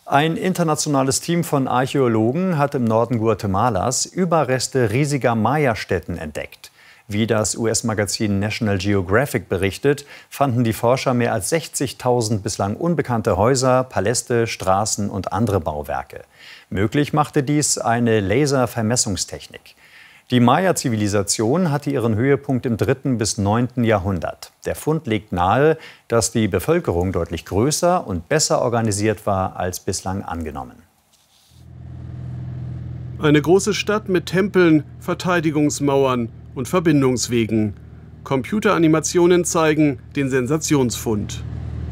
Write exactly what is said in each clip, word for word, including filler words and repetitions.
Ein internationales Team von Archäologen hat im Norden Guatemalas Überreste riesiger Maya-Stätten entdeckt. Wie das U S-Magazin National Geographic berichtet, fanden die Forscher mehr als sechzigtausend bislang unbekannte Häuser, Paläste, Straßen und andere Bauwerke. Möglich machte dies eine Laservermessungstechnik. Die Maya-Zivilisation hatte ihren Höhepunkt im dritten bis neunten Jahrhundert. Der Fund legt nahe, dass die Bevölkerung deutlich größer und besser organisiert war als bislang angenommen. Eine große Stadt mit Tempeln, Verteidigungsmauern und Verbindungswegen. Computeranimationen zeigen den Sensationsfund.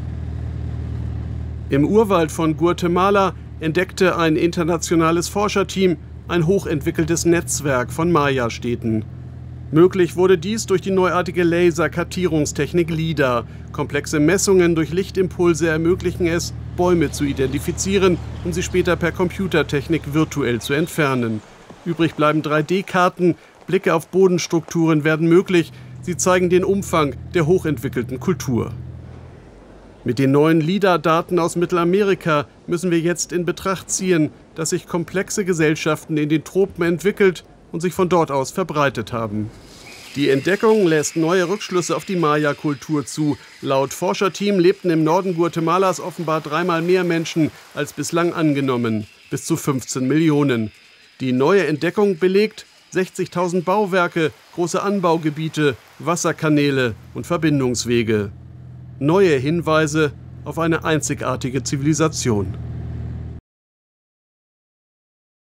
Im Urwald von Guatemala entdeckte ein internationales Forscherteam ein hochentwickeltes Netzwerk von Maya-Städten. Möglich wurde dies durch die neuartige Laser-Kartierungstechnik LIDAR. Komplexe Messungen durch Lichtimpulse ermöglichen es, Bäume zu identifizieren, um sie später per Computertechnik virtuell zu entfernen. Übrig bleiben drei D Karten, Blicke auf Bodenstrukturen werden möglich. Sie zeigen den Umfang der hochentwickelten Kultur. Mit den neuen LIDAR-Daten aus Mittelamerika müssen wir jetzt in Betracht ziehen, dass sich komplexe Gesellschaften in den Tropen entwickelt und sich von dort aus verbreitet haben. Die Entdeckung lässt neue Rückschlüsse auf die Maya-Kultur zu. Laut Forscherteam lebten im Norden Guatemalas offenbar dreimal mehr Menschen als bislang angenommen, bis zu fünfzehn Millionen. Die neue Entdeckung belegt sechzigtausend Bauwerke, große Anbaugebiete, Wasserkanäle und Verbindungswege. Neue Hinweise auf eine einzigartige Zivilisation.